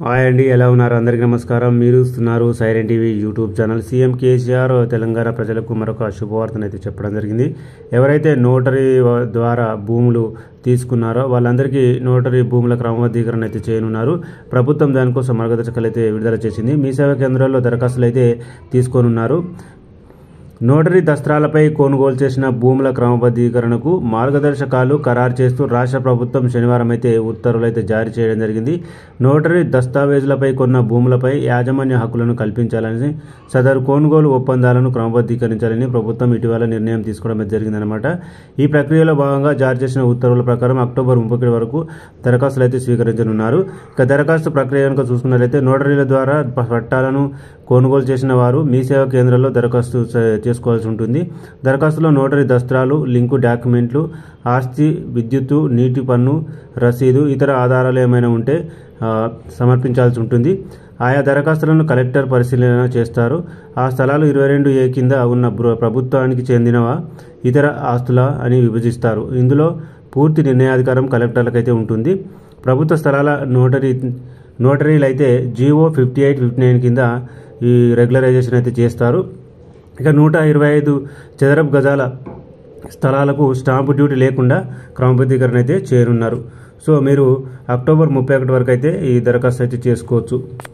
Hi అండి, ఎలా ఉన్నారు? అందరికీ నమస్కారం. మీరు చూస్తున్నారు Siren TV YouTube channel. CM KCR Telangana ప్రజలకు మరొక శుభవార్తను అయితే చెప్పడం జరిగింది. ఎవరైతే నోటరీ ద్వారా భూములు తీసుకున్నారో వాళ్ళందరికీ నోటరీ భూముల క్రమబద్ధీకరణ అయితే చేయనున్నారు. ప్రభుత్వం దానికోసం మార్గదర్శకాలు అయితే విడుదల చేసింది. మీ సేవా కేంద్రాల్లో దరఖాస్తులు అయితే తీసుకోనున్నారు. నోటరీ దస్త్రాలపై కొనుగోలు చేసిన భూముల క్రమబద్ధీకరణకు మార్గదర్శకాలు ఖరారు చేస్తూ రాష్ట్ర ప్రభుత్వం శనివారం అయితే ఉత్తర్వులు అయితే జారీ చేయడం జరిగింది. నోటరీ దస్తావేజులపై కొన్న భూములపై యాజమాన్య హక్కులను కల్పించాలని, సదరు కొనుగోలు ఒప్పందాలను క్రమబద్ధీకరించాలని ప్రభుత్వం ఇటీవల నిర్ణయం తీసుకోవడం జరిగిందనమాట. ఈ ప్రక్రియలో భాగంగా జారీ చేసిన ఉత్తర్వుల ప్రకారం అక్టోబర్ 31 వరకు దరఖాస్తులు అయితే స్వీకరించనున్నారు. ఇక దరఖాస్తు ప్రక్రియ కనుక చూసుకున్నట్లయితే నోటరీల ద్వారా పట్టాలను కొనుగోలు చేసిన వారు మీ సేవా కేంద్రాల్లో దరఖాస్తు చేసుకోవాల్సి ఉంటుంది. దరఖాస్తులో నోటరీ దస్త్రాలు, లింకు డాక్యుమెంట్లు, ఆస్తి, విద్యుత్తు, నీటి పన్ను రసీదు, ఇతర ఆధారాలు ఏమైనా ఉంటే సమర్పించాల్సి ఉంటుంది. ఆయా దరఖాస్తులను కలెక్టర్ పరిశీలన చేస్తారు. ఆ స్థలాలు 22A కింద ఉన్న ప్రభుత్వానికి చెందినవా, ఇతర ఆస్తులా అని విభజిస్తారు. ఇందులో పూర్తి నిర్ణయాధికారం కలెక్టర్లకైతే ఉంటుంది. ప్రభుత్వ స్థలాల నోటరీలు అయితే GO 5859 కింద ఈ రెగ్యులరైజేషన్ అయితే చేస్తారు. ఇక 125 చదరపు గజాల స్థలాలకు స్టాంపు డ్యూటీ లేకుండా క్రమబద్ధీకరణ అయితే చేయనున్నారు. సో మీరు అక్టోబర్ 31 వరకు అయితే ఈ దరఖాస్తు అయితే చేసుకోవచ్చు.